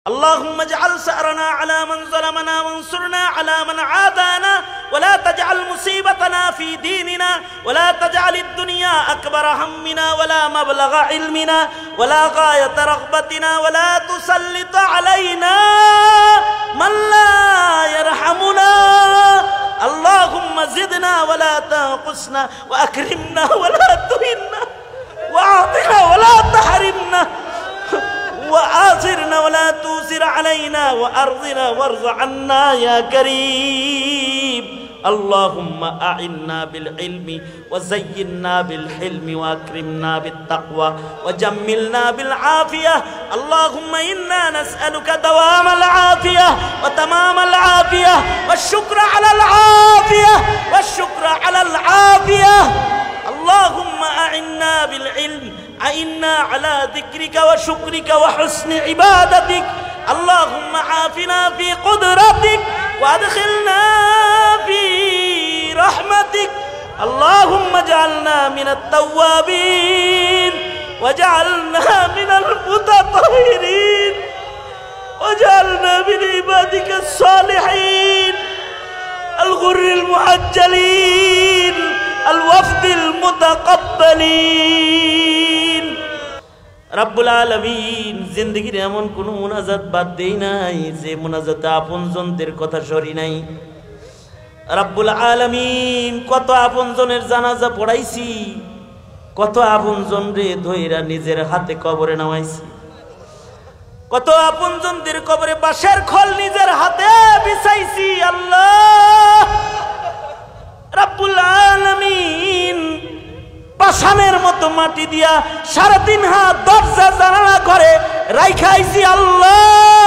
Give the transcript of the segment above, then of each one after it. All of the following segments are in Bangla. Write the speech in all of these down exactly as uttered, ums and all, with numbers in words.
اللهم اجعل سأرنا على من ظلمنا وانصرنا على من عادانا ولا تجعل مصيبتنا في ديننا ولا تجعل الدنيا أكبر همنا ولا مبلغ علمنا ولا غاية رغبتنا ولا تسلط علينا من لا يرحمنا اللهم زدنا ولا تنقصنا وأكرمنا ولا تهنا وأعطنا ولا تحرمنا وآثرنا ولا تؤثر علينا وأرضنا وارض عنا يا كريم اللهم أعنا بالعلم وزينا بالحلم وأكرمنا بالتقوى وجملنا بالعافية اللهم إنا نسألك دوام العافية وتمام العافية والشكر على العافية والشكر على العافية اللهم أعنا بالعلم أعنا على ذكرك وشكرك وحسن عبادتك اللهم عافنا في قدرتك وادخلنا في رحمتك اللهم اجعلنا من التوابين واجعلنا من المتطهرين واجعلنا من عبادك الصالحين الغر المحجلين الوفد المتقبلين রব্বুল আলামিন জিন্দেগির এমন কোন মুনাজাত বাদ দেই নাই যে মুনাজাতে আপনজনদের কথা সরি নাই। রব্বুল আলামিন কত আপনজনের জানাজা পড়াইছি, কত আপনজন রে ধইরা নিজের হাতে কবরে নামাইছি, কত আপনজনদের কবরে বাঁশের খোল নিজের হাতে বিছাইছি। আল্লাহ রব্বুল আলামিন পাষাণের মতো মাটি দিয়া সাড়ে তিন হাত দরজা জানালা করে রাইখাইছি। আল্লাহ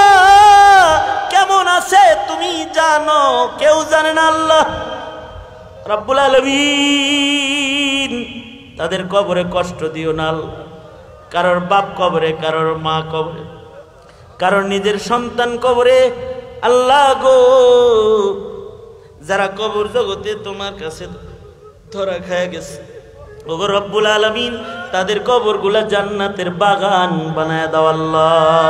কেমন আছে তুমি জানো, কেউ জানে না। আল্লাহ রব্বুল আলামিন তাদের কবরে কষ্ট দিও না। কারোর বাপ কবরে, কারোর মা কবরে, কারোর নিজের সন্তান কবরে। আল্লাহ গো যারা কবর জগতে তোমার কাছে ধরা খায় গেছে, ওগো রব্বুল আলামিন তাদের কবরগুলা জান্নাতের বাগান বানায় দাও। আল্লাহ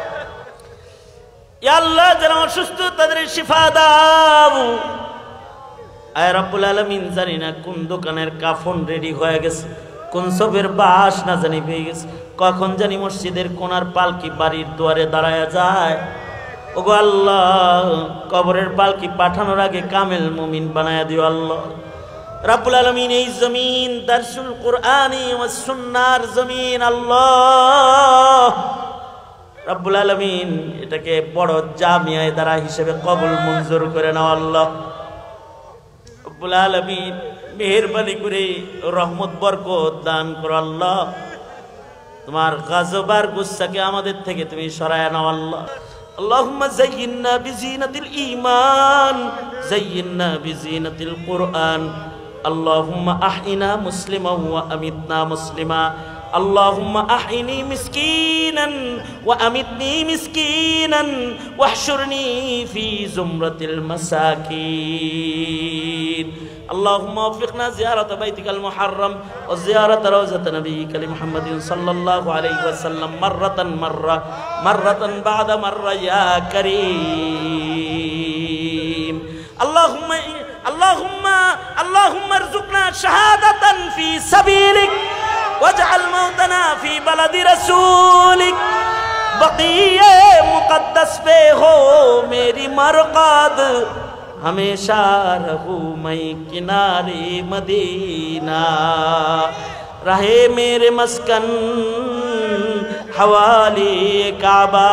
ইয়া আল্লাহ যারা অসুস্থ তাদের শিফা দাও। আয় রব্বুল আলামিন জানি না কোন দোকানের কাফন রেডি হয়ে গেছে, কোন সবের বাস না জানি পেয়ে গেছে, কখন জানি মসজিদের কোনার পালকি বাড়ির দুয়ারে দাঁড়ায় যায়। ওগো আল্লাহ কবরের পালকি পাঠানোর আগে কামেল মুমিন বানায় দিও। আল্লাহ রব্বুল আলামিন এই জমিন দারসুল কুরআনি ওয়াস সুন্নাহর জমিন। আল্লাহ রব্বুল আলামিন এটাকে বড় জামিয়া ইদারা হিসেবে কবুল মঞ্জুর করে নাও। আল্লাহ রব্বুল আলামিন মেহেরবানি করে রহমত বরকত দান করো। আল্লাহ তোমার গজব আর গুসাকে আমাদের থেকে তুমি সরায় নাও। আল্লাহ আল্লাহুম্মা যায়্যিননা বিজিনাতিল ঈমান যায়্যিননা বিজিনাতিল কুরআন اللهم أحينا مسلما وأمتنا مسلما اللهم أحيني مسكينا وأمتني مسكينا واحشرني في زمرة المساكين اللهم وفقنا زيارة بيتك المحرم وزيارة روزة نبيك لمحمد صلى الله عليه وسلم مرة مرة مرة بعد مرة يا كريم اللهم اللهم اللهم ارزقنا شهادة في سبيلك واجعل موتنا في بلد رسولك بقيہ مقدس پہ ہو میری مرقد ہمیشہ رہوں میں کنارے مدینہ رہے میرے مسکن حوالے کعبہ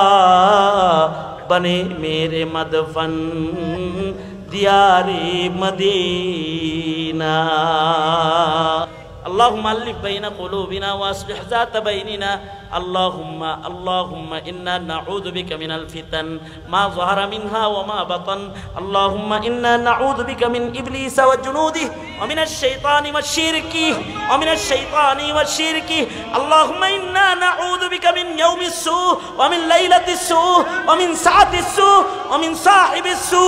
بنے میرے مدفن ديار مدينة اللهم ألف بين قلوبنا وأصلح ذات بيننا اللهم اللهم إنا نعوذ بك من الفتن ما ظهر منها وما بطن اللهم إنا نعوذ بك من إبليس وجنوده ومن الشيطان والشرك ومن الشيطان والشرك اللهم إنا نعوذ بك من يوم السوء ومن ليلة السوء ومن ساعة السوء ومن صاحب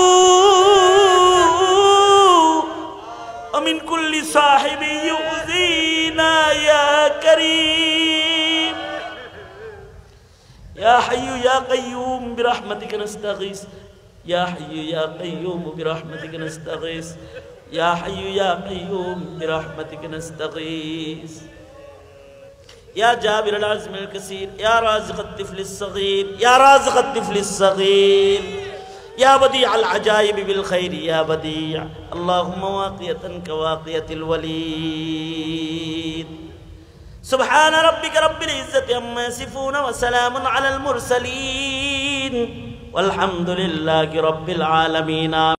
السوء ومن كل صاحب يؤذينا يا كريم يا حي يا قيوم برحمتك نستغيث يا حي يا قيوم برحمتك نستغيث يا حي يا قيوم برحمتك نستغيث يا جابر العزم الكثير يا رازق الطفل الصغير يا رازق الطفل الصغير يا بديع العجائب بالخير يا بديع اللهم واقية كواقية الوليد سبحان ربك رب العزة عما يصفون وسلام على المرسلين والحمد لله رب العالمين.